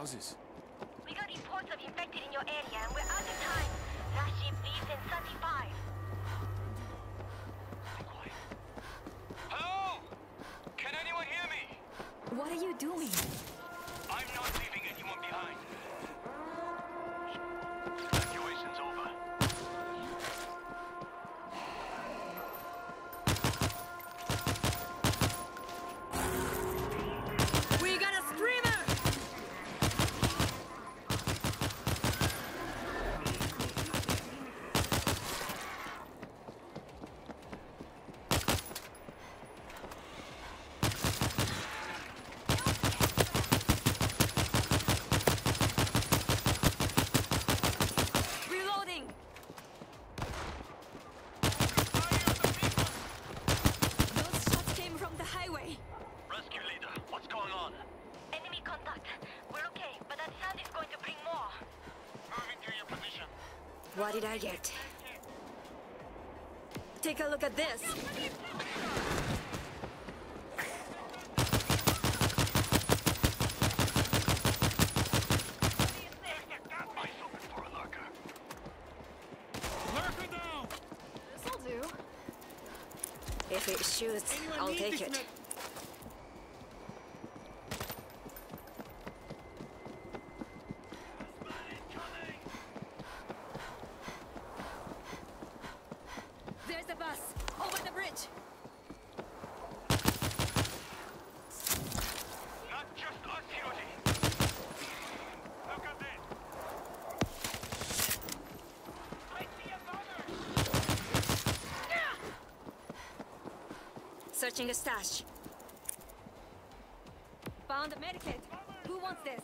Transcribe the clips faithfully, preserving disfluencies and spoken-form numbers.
houses. We got reports of infected in your area, and we're out of time. Last ship leaves in thirty-five. Be quiet. Hello? Can anyone hear me? What are you doing? I'm not leaving anyone behind. Evacuation's over. We got a screamer! Reloading! Those shots came from the highway. Rescue leader, what's going on? Enemy contact. We're okay, but that sound is going to bring more. Moving to your position. What did I get? Take a look at this. Eyes open for a lurker. Lurker down! This'll do. If it shoots, I'll take it. There's a bus over the bridge. Not just us, Hughie. Look at this. I see a gunner. Searching a stash. Found a medikit. Who wants this?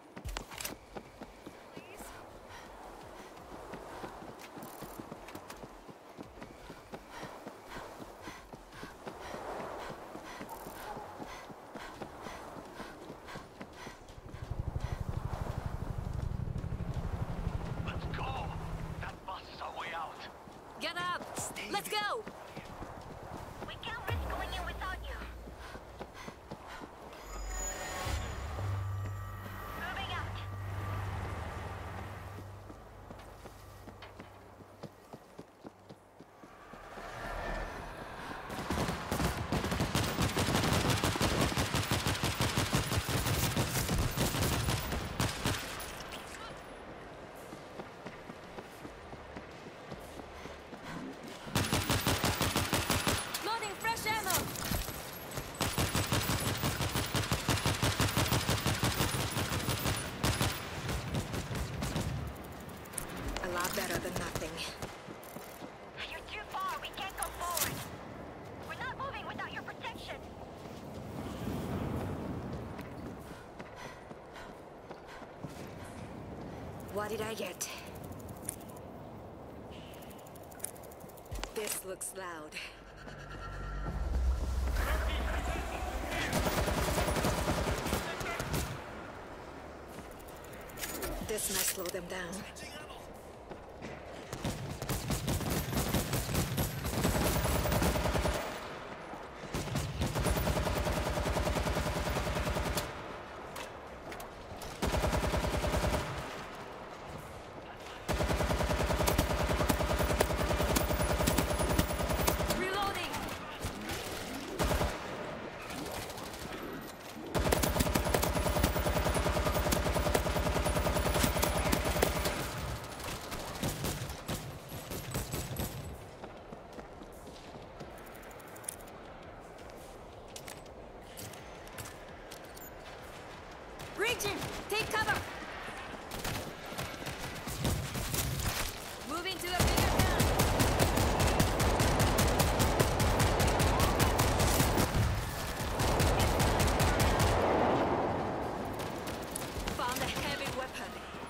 Please? Let's go. That bus is our way out. Get up! Let's go! We can't risk going in without you. Moving out. Loading fresh ammo! A lot better than nothing. You're too far. We can't go forward. We're not moving without your protection. What did I get? This looks loud. This might slow them down. Reloading! Region, take cover! Moving to a bigger gun! Found a heavy weapon.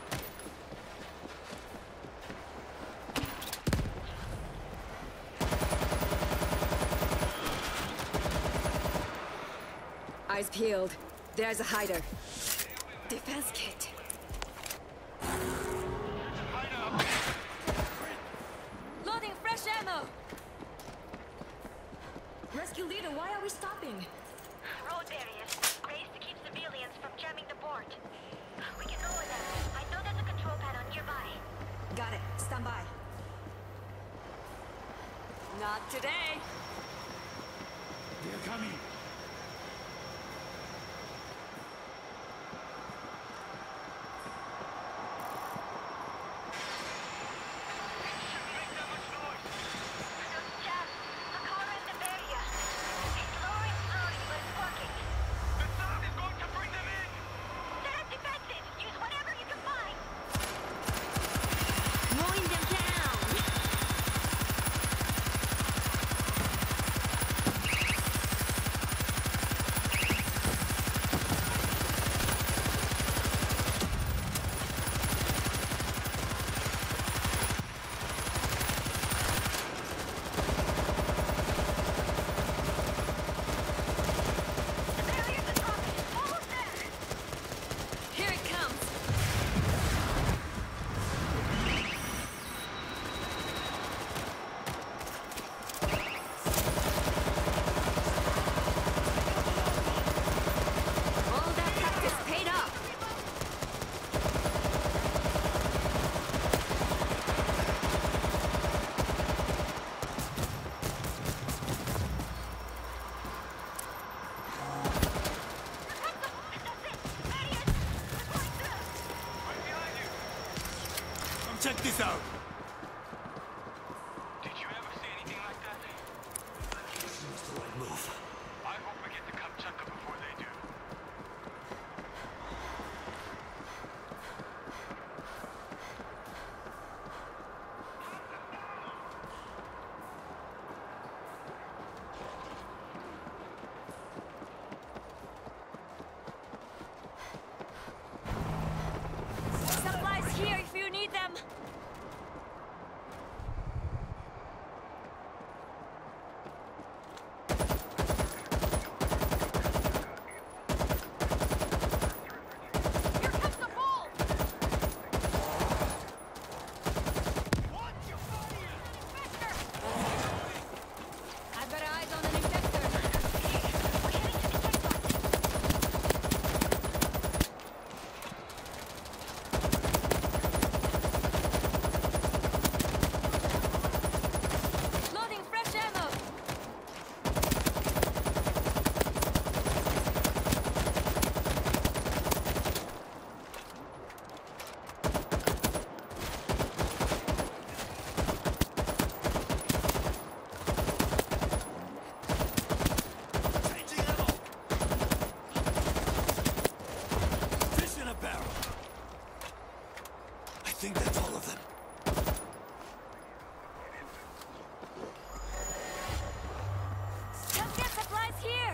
Eyes peeled. There's a hider. Defense kit. Loading fresh ammo! Rescue leader, why are we stopping? Road barriers. Raised to keep civilians from jamming the port. We can go with them. I know there's a control panel nearby. Got it. Stand by. Not today. They're coming. Those chaps, a car in the area. It's lowering slowly, but it's working. The sound is going to bring them in! Set up defenses. Use whatever you can find. Mowing them down. The barriers are dropping. Almost there. Here it comes. All that practice paid off. That's it. Barriers. We're going through. Right behind you! Come check this out. Did you ever see anything like that? That's the right move. I hope we get to Kamchatka before they do. Supplies here if you need them. Here comes the bull. I've got eyes on an infector. We're heading to the checkpoint. Loading fresh ammo. Changing ammo. Fish in a barrel. I think that's all of them. Come get supplies here.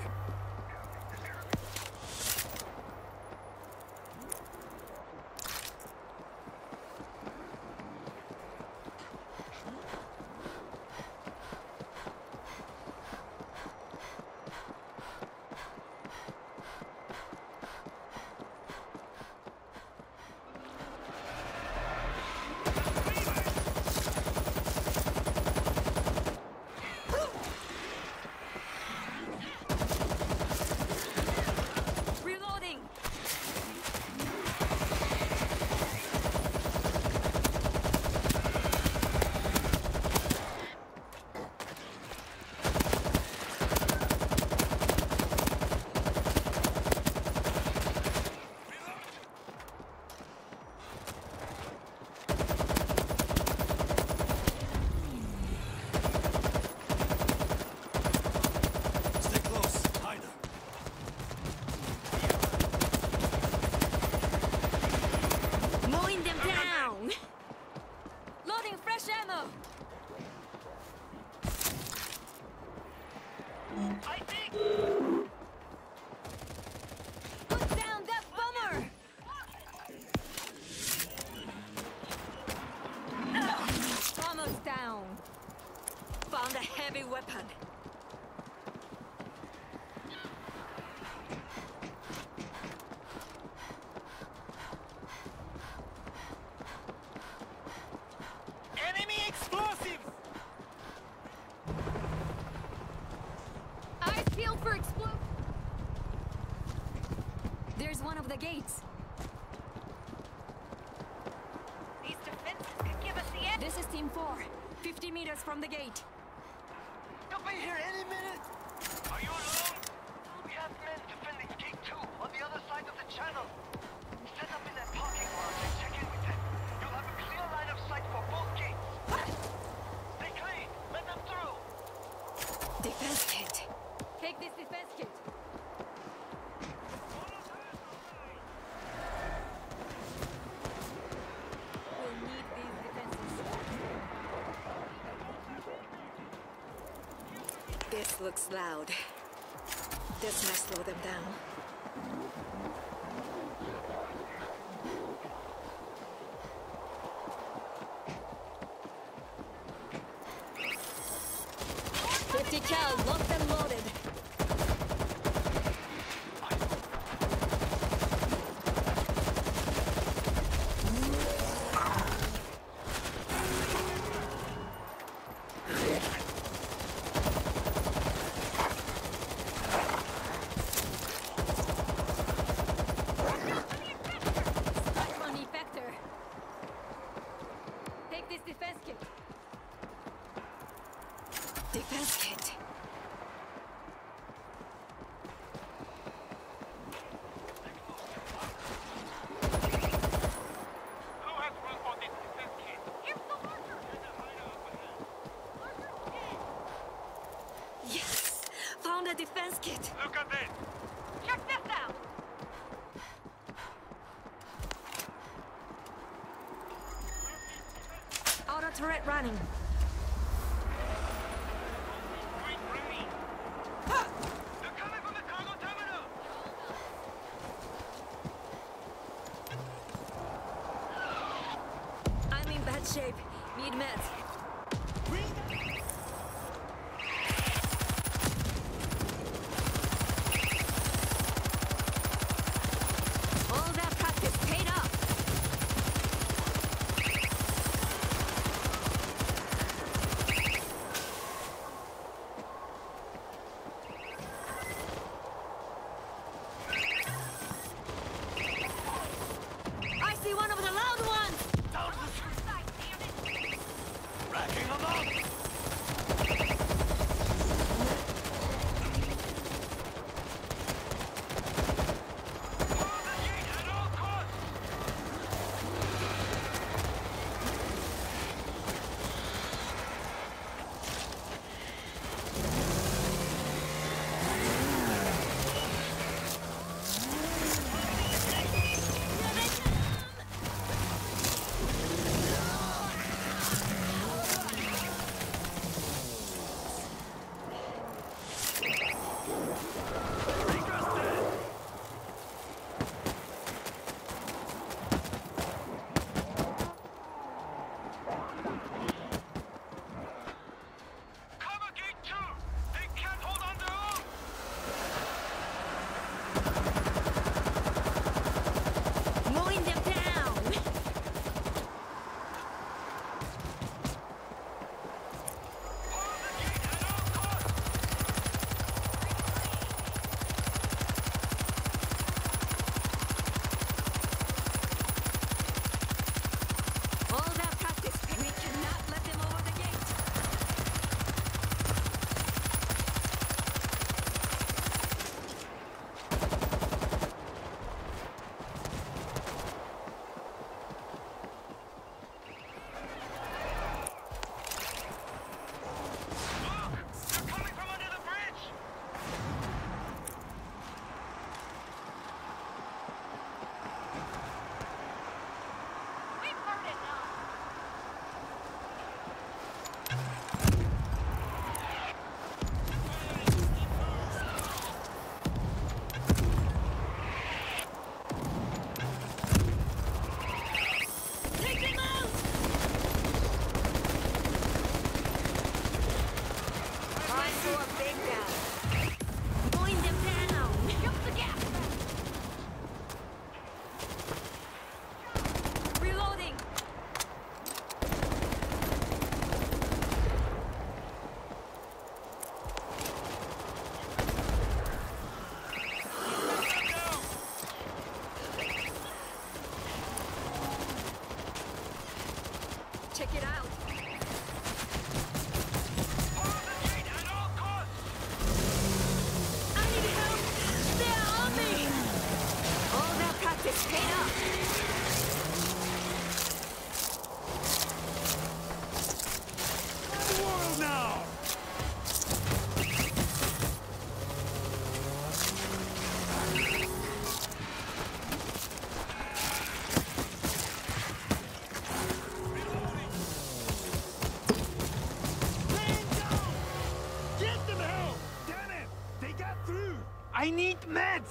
Reloading. Stay close. Hide her. Mowing them down. Loading fresh ammo. I think! Put down that bomber. Almost down. Found a heavy weapon. Enemy explosives! Eyes peeled for explode. There's one of the gates. Team four, fifty meters from the gate. You'll be here any minute! Are you alone? We have men defending gate two on the other side of the channel. Set up in that parking lot and check in with them. You'll have a clear line of sight for both gates. Stay clean! Let them through! Defense kit. Take this defense kit. We'll need these defenses. This looks loud. This might slow them down. Fifty cal, locked and loaded. Sniper effector. Take this defense kit. Defense kit. Who has room for this defense kit? Here's the marker! Yes! Found a defense kit. Look at this! Check this out! Auto turret running. Green green! They're coming from the cargo terminal! I'm in bad shape. Need meds. All that practice paid off. I see one of the loud ones! Down the street! Side, damn it! Racking them up! Hold the gate at all costs! Cover gate two! They can't hold on their own! Mowing them down! Hold the gate at all costs! All that practice, we cannot let them over the gate. Look! They're coming from under the bridge! We've heard enough! Take them out! I saw a big guy. Mowing them down! Jump the gas! Reloading! Check it out. meds!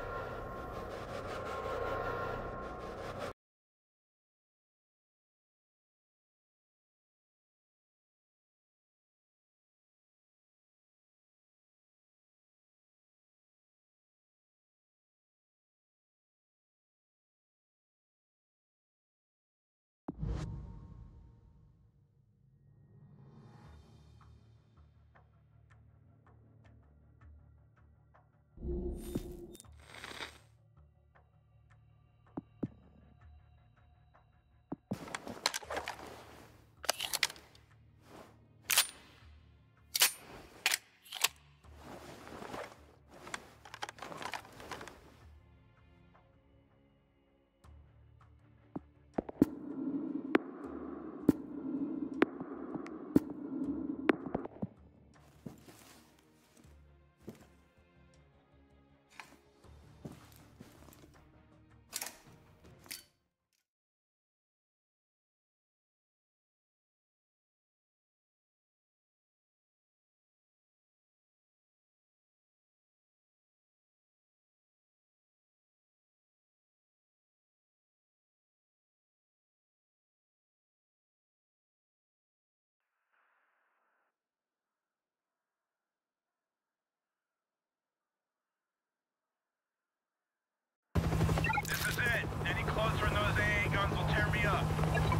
This is it. Any closer and those A A guns will tear me up.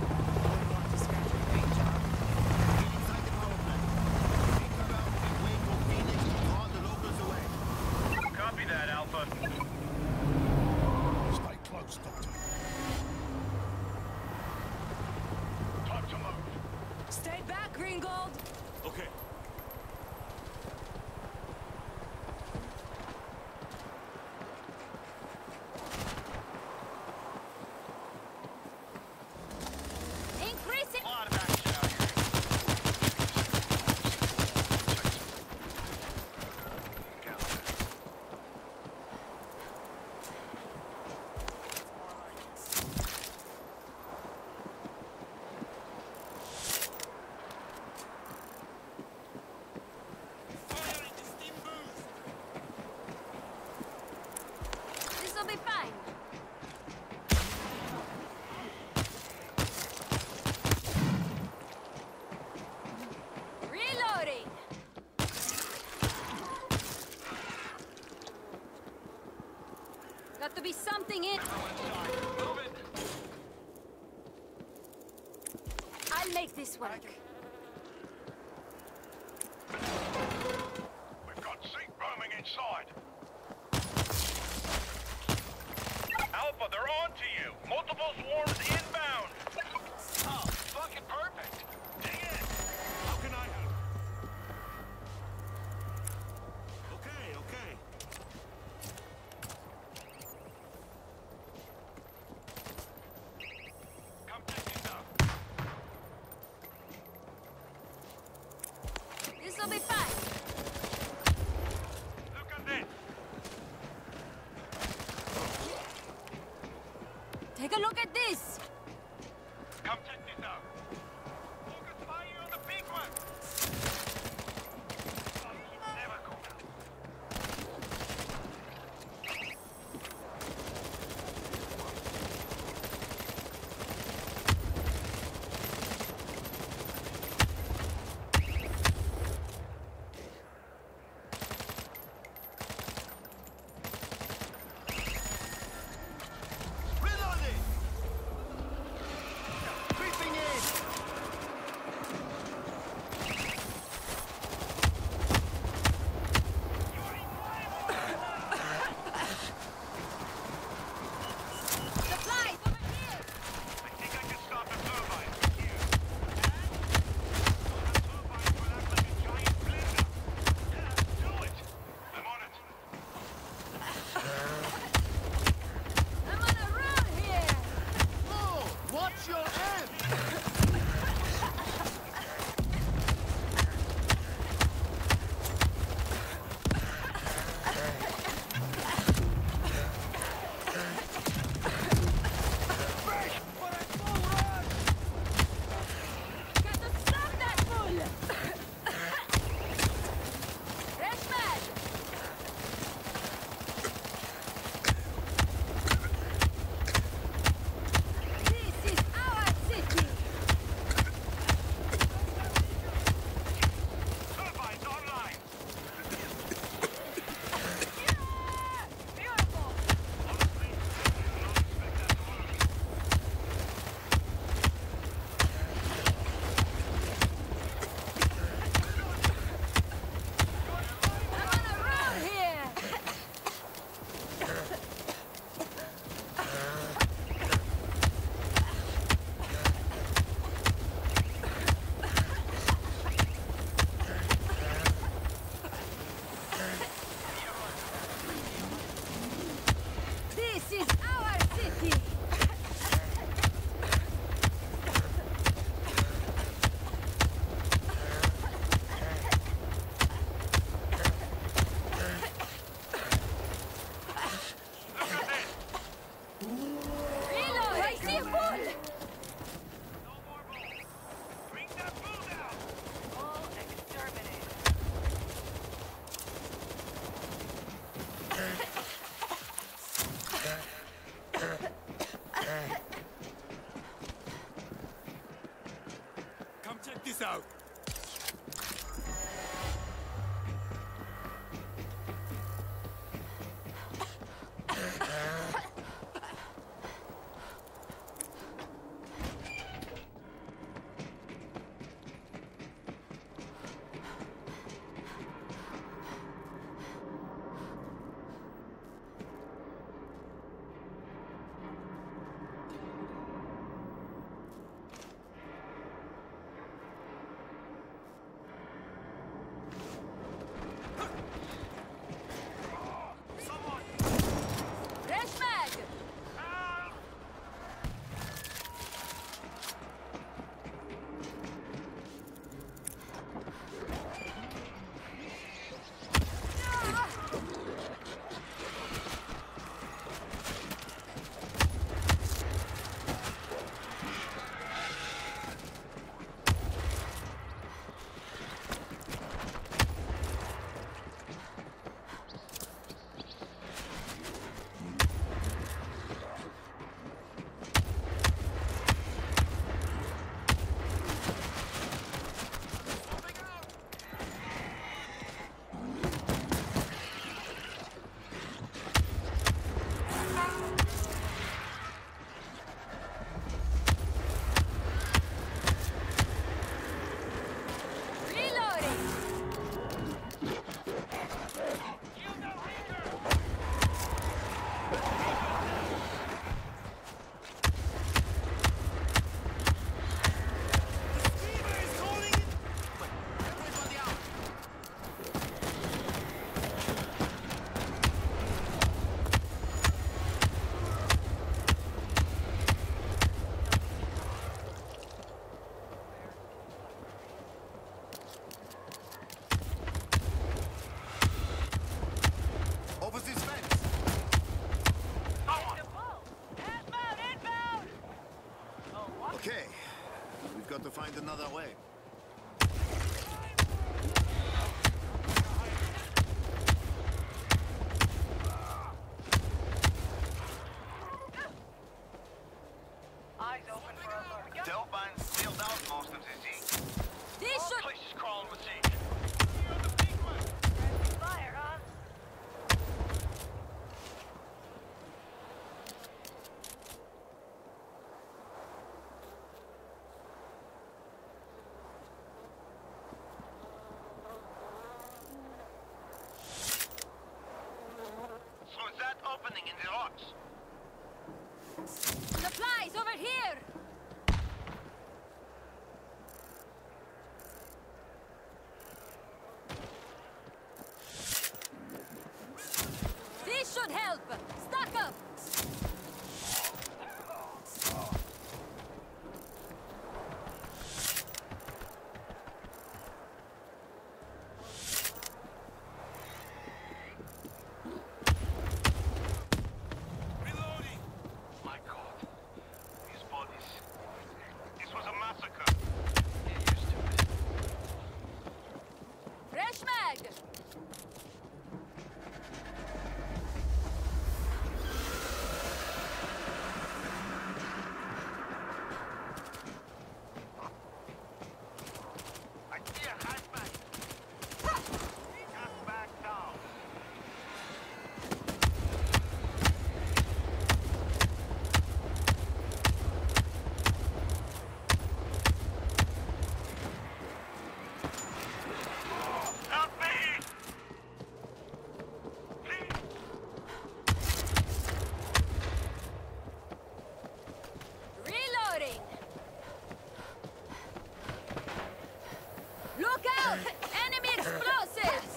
Copy that, Alpha. Stay close, Doctor. Time to move. Stay back, Greengold! Okay. Increase it! A lot of action out here. This'll be fine. Reloading! Got to be something in. Move it. I'll make this work. We've got Zeke roaming inside. Alpha, they're on to you. Multiple swarms inbound. Oh, fucking perfect. Dig in. How can I help? Okay, okay. Come take this out. This'll be fine. Look at this. Take a look at this. Come check this out. Focus fire on the big one. Oh, he's never going. Reloading! Over this fence. Okay, we've got to find another way. Eyes open for alert. Delphine sealed out most of the Z. This All should... places crawling with siege. Fire, huh? Through that opening in the rocks. Supplies over here! This should help! Stock up! Reloading. My God. These bodies. This was a massacre. Get used to it. Fresh mag! I see a hatchback. Just back down. Help me! Please. Reloading! Look out! Enemy explosives!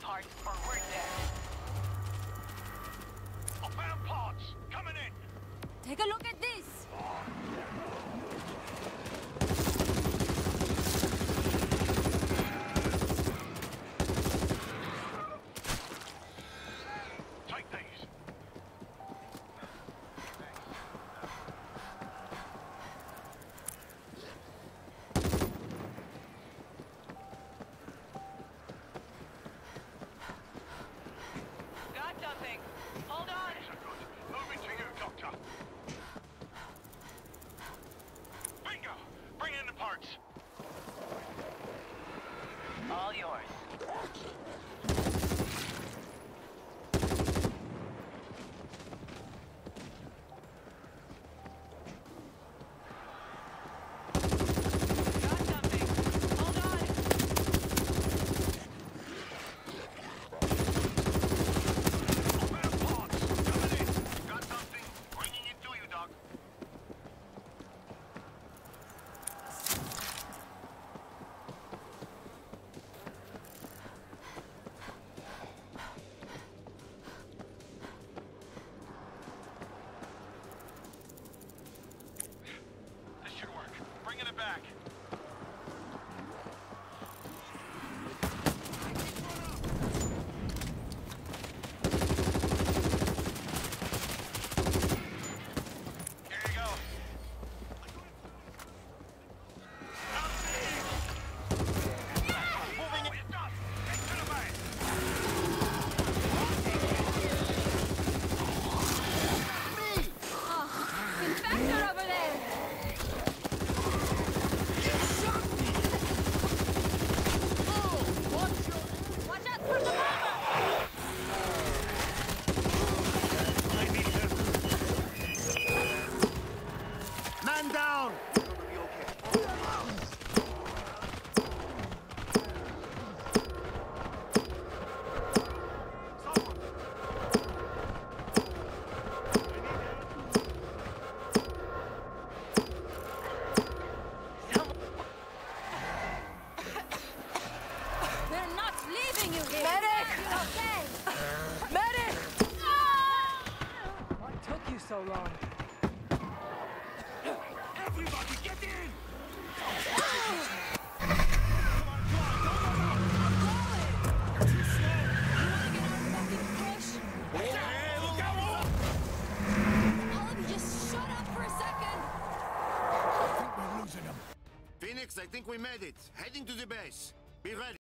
parts or we're dead. I found parts. Coming in. Take a look at this. Take these. Got something. Hold on. These are good. Moving to you, Doctor. Bingo. Bring in the parts. All yours. Got something. Hold on. Found parts. Coming in. Got something. Bringing it to you, Doc. This should work. Bringing it back. Here you go. Moving it. It's done. Take to the bank. Inspector over there. Watch out for the bomber. I need help. Man down! We're not leaving you here. Medic! Okay. Medic! Ah! What took you so long? Everybody get in! All of you just shut up for a second. Phoenix, I think we made it. Heading to the base. Be ready.